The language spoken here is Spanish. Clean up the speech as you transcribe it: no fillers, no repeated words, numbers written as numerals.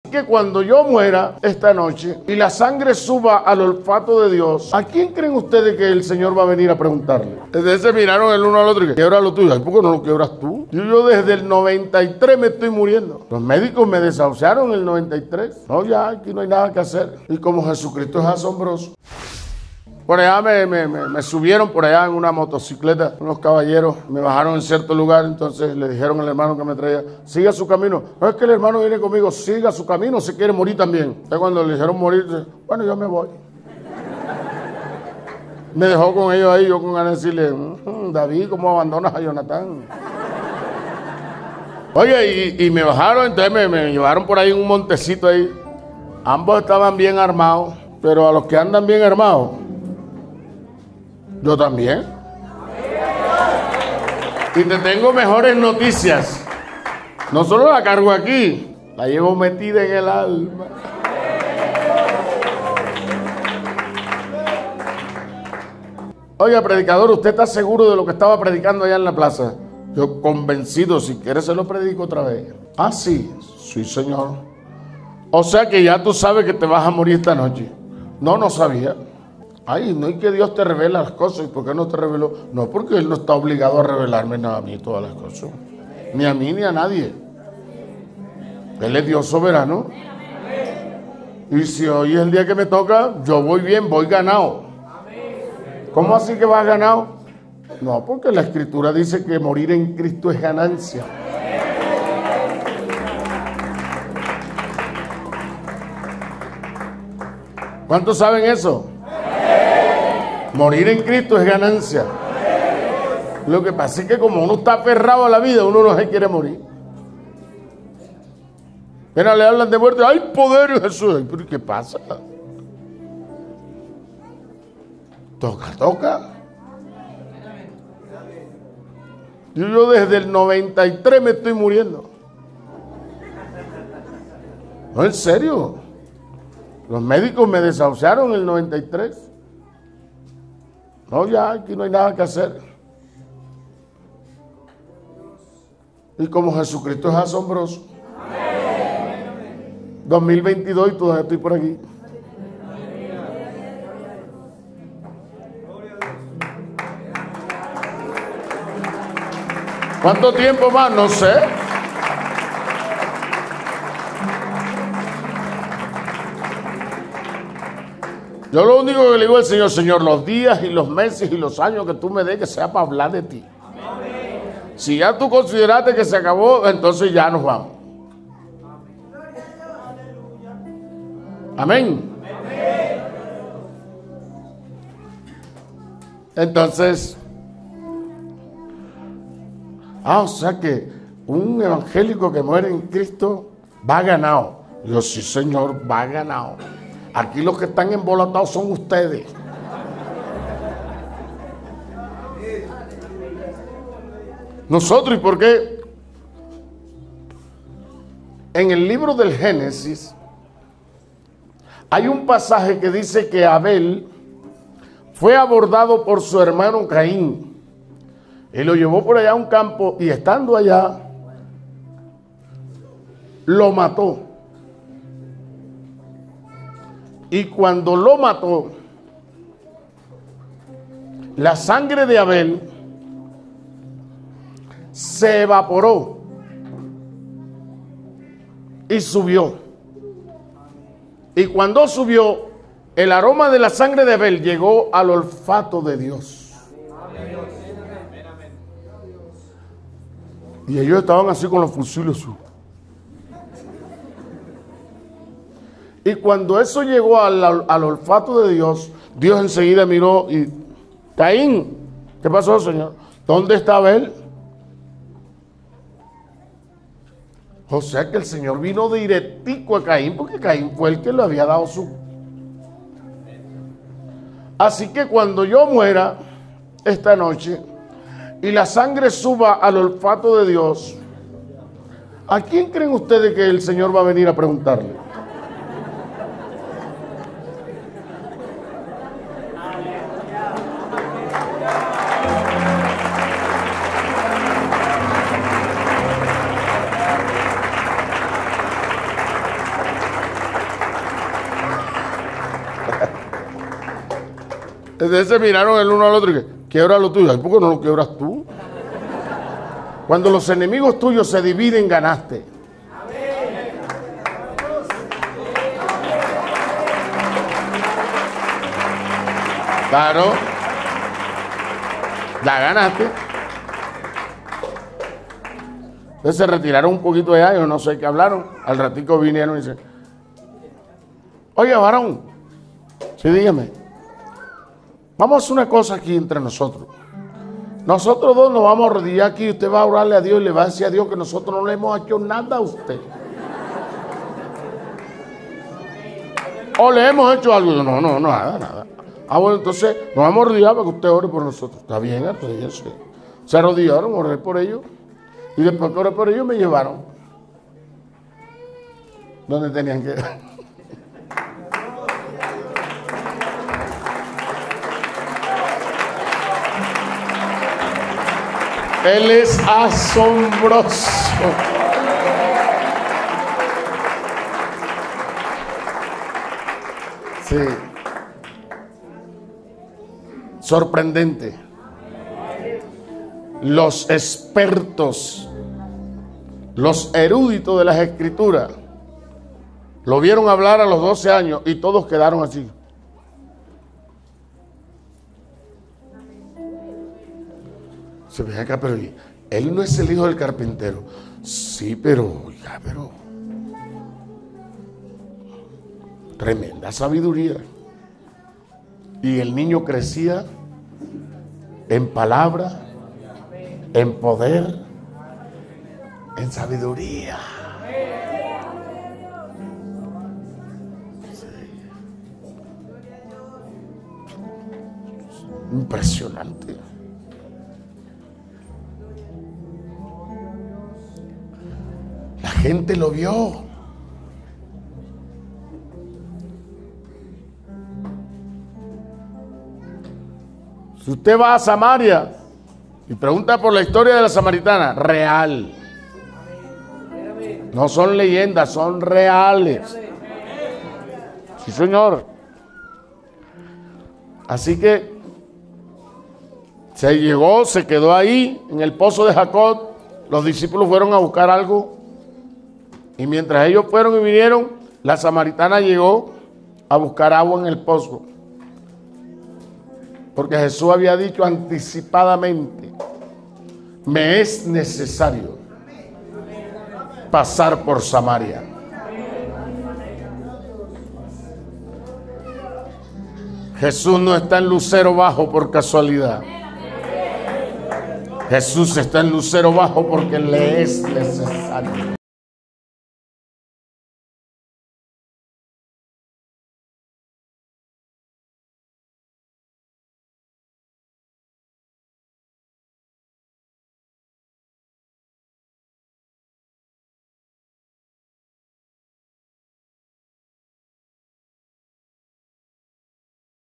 Que cuando yo muera esta noche y la sangre suba al olfato de Dios, ¿a quién creen ustedes que el Señor va a venir a preguntarle? Desde se miraron el uno al otro y que quiebra lo tuyo. ¿Por qué no lo quiebras tú? Yo desde el 93 me estoy muriendo. Los médicos me desahuciaron en el 93. No, ya aquí no hay nada que hacer. Y como Jesucristo es asombroso. Por allá me subieron por allá en una motocicleta, unos caballeros, me bajaron en cierto lugar, entonces le dijeron al hermano que me traía, siga su camino. No es que el hermano viene conmigo, siga su camino, se quiere morir también. Entonces cuando le dijeron morir, bueno, yo me voy. Me dejó con ellos ahí, yo con ganas de decirle, David, ¿cómo abandonas a Jonathan? Oye, y me bajaron, entonces me llevaron por ahí en un montecito ahí. Ambos estaban bien armados, pero a los que andan bien armados, yo también. Y te tengo mejores noticias. No solo la cargo aquí, la llevo metida en el alma. Oiga, predicador, ¿usted está seguro de lo que estaba predicando allá en la plaza? Yo convencido, si quieres se lo predico otra vez. Ah, sí, sí, señor. O sea que ya tú sabes que te vas a morir esta noche. No sabía. Ay, no es que Dios te revela las cosas. ¿Y por qué no te reveló? No, porque Él no está obligado a revelarme nada a mí todas las cosas. Ni a mí ni a nadie. Él es Dios soberano. Y si hoy es el día que me toca, yo voy bien, voy ganado. ¿Cómo así que vas ganado? No, porque la Escritura dice que morir en Cristo es ganancia. ¿Cuántos saben eso? Morir en Cristo es ganancia. Lo que pasa es que como uno está aferrado a la vida, uno no se quiere morir. Pero le hablan de muerte, ¡hay poder en Jesús! ¿Pero qué pasa? Toca. Yo desde el 93 me estoy muriendo. No, en serio. Los médicos me desahuciaron en el 93. No, ya aquí no hay nada que hacer. Y como Jesucristo es asombroso. 2022 y todavía estoy por aquí. ¿Cuánto tiempo más? No sé. Yo lo único que le digo al Señor, Señor, los días y los meses y los años que tú me des, que sea para hablar de ti. Si ya tú consideraste que se acabó, entonces ya nos vamos. Amén. Entonces, o sea que un evangélico que muere en Cristo va ganado. Yo, sí, Señor, va ganado. Aquí los que están embolatados son ustedes. Nosotros, ¿y por qué? En el libro del Génesis hay un pasaje que dice que Abel fue abordado por su hermano Caín. Él lo llevó por allá a un campo y estando allá, lo mató. Y cuando lo mató, la sangre de Abel se evaporó y subió. Y cuando subió, el aroma de la sangre de Abel llegó al olfato de Dios. Y ellos estaban así con los fusiles. Y cuando eso llegó al olfato de Dios, Dios enseguida miró y, Caín, ¿qué pasó, Señor? ¿Dónde está Abel? O sea que el Señor vino directico a Caín, porque Caín fue el que le había dado su... Así que cuando yo muera esta noche y la sangre suba al olfato de Dios, ¿a quién creen ustedes que el Señor va a venir a preguntarle? Entonces se miraron el uno al otro y que, quiebra lo tuyo. ¿Y por qué no lo quiebras tú? Cuando los enemigos tuyos se dividen, ganaste. Claro. Ya ganaste. Entonces se retiraron un poquito de años, no sé qué hablaron. Al ratico vinieron y dicen, oye, varón, sí, dígame, vamos a hacer una cosa aquí entre nosotros. Nosotros dos nos vamos a arrodillar aquí y usted va a orarle a Dios y le va a decir a Dios que nosotros no le hemos hecho nada a usted. O le hemos hecho algo. No, nada. Ah, bueno, entonces nos vamos a arrodillar para que usted ore por nosotros. Está bien, arrodíllese. Se arrodillaron, oré por ellos. Y después que oré por ellos me llevaron donde tenían que ir. Él es asombroso. Sí. Sorprendente. Los expertos, los eruditos de las escrituras, lo vieron hablar a los 12 años y todos quedaron así. Se ve acá, pero él no es el hijo del carpintero. Sí, pero tremenda sabiduría. Y el niño crecía en palabra, en poder, en sabiduría. Sí. Impresionante. La gente lo vio. Si usted va a Samaria y pregunta por la historia de la samaritana, real. No son leyendas, son reales. Sí, señor. Así que se llegó, se quedó ahí en el pozo de Jacob. Los discípulos fueron a buscar algo. Y mientras ellos fueron y vinieron, la samaritana llegó a buscar agua en el pozo. Porque Jesús había dicho anticipadamente, me es necesario pasar por Samaria. Jesús no está en Lucero Bajo por casualidad. Jesús está en Lucero Bajo porque le es necesario.